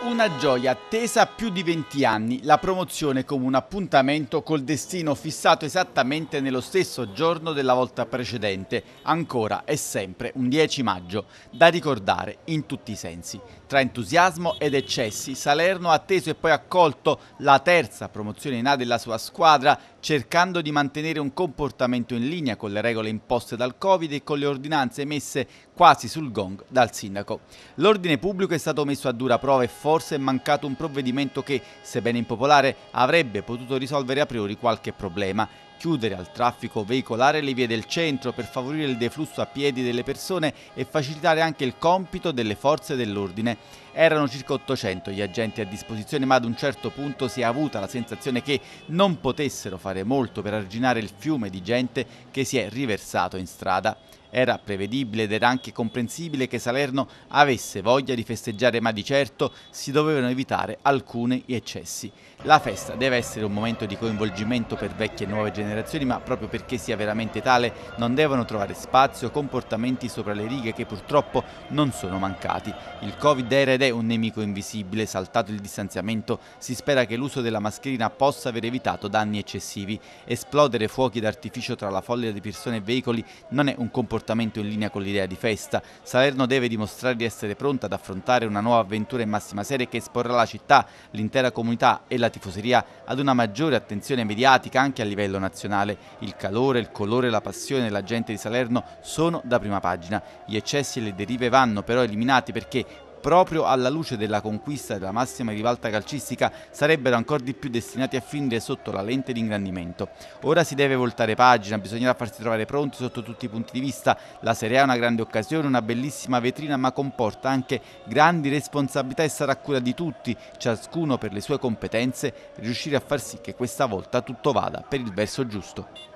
Una gioia attesa più di 20 anni, la promozione come un appuntamento col destino fissato esattamente nello stesso giorno della volta precedente, ancora e sempre un 10 maggio, da ricordare in tutti i sensi. Tra entusiasmo ed eccessi, Salerno ha atteso e poi accolto la terza promozione in A della sua squadra, cercando di mantenere un comportamento in linea con le regole imposte dal Covid e con le ordinanze emesse quasi sul gong dal sindaco. L'ordine pubblico è stato messo a dura prova e forse è mancato un provvedimento che, sebbene impopolare, avrebbe potuto risolvere a priori qualche problema. Chiudere al traffico veicolare le vie del centro per favorire il deflusso a piedi delle persone e facilitare anche il compito delle forze dell'ordine. Erano circa 800 gli agenti a disposizione, ma ad un certo punto si è avuta la sensazione che non potessero fare molto per arginare il fiume di gente che si è riversato in strada. Era prevedibile ed era anche comprensibile che Salerno avesse voglia di festeggiare, ma di certo si dovevano evitare alcuni eccessi. La festa deve essere un momento di coinvolgimento per vecchie e nuove generazioni, ma proprio perché sia veramente tale non devono trovare spazio comportamenti sopra le righe che purtroppo non sono mancati. Il Covid era ed è un nemico invisibile, saltato il distanziamento, si spera che l'uso della mascherina possa aver evitato danni eccessivi. Esplodere fuochi d'artificio tra la folla di persone e veicoli non è un comportamento in linea con l'idea di festa. Salerno deve dimostrare di essere pronta ad affrontare una nuova avventura in massima serie che esporrà la città, l'intera comunità e la tifoseria ad una maggiore attenzione mediatica anche a livello nazionale. Il calore, il colore e la passione della gente di Salerno sono da prima pagina. Gli eccessi e le derive vanno però eliminati perché proprio alla luce della conquista della massima ribalta calcistica sarebbero ancora di più destinati a finire sotto la lente di ingrandimento. Ora si deve voltare pagina, bisognerà farsi trovare pronti sotto tutti i punti di vista. La Serie A è una grande occasione, una bellissima vetrina, ma comporta anche grandi responsabilità e sarà cura di tutti, ciascuno per le sue competenze, riuscire a far sì che questa volta tutto vada per il verso giusto.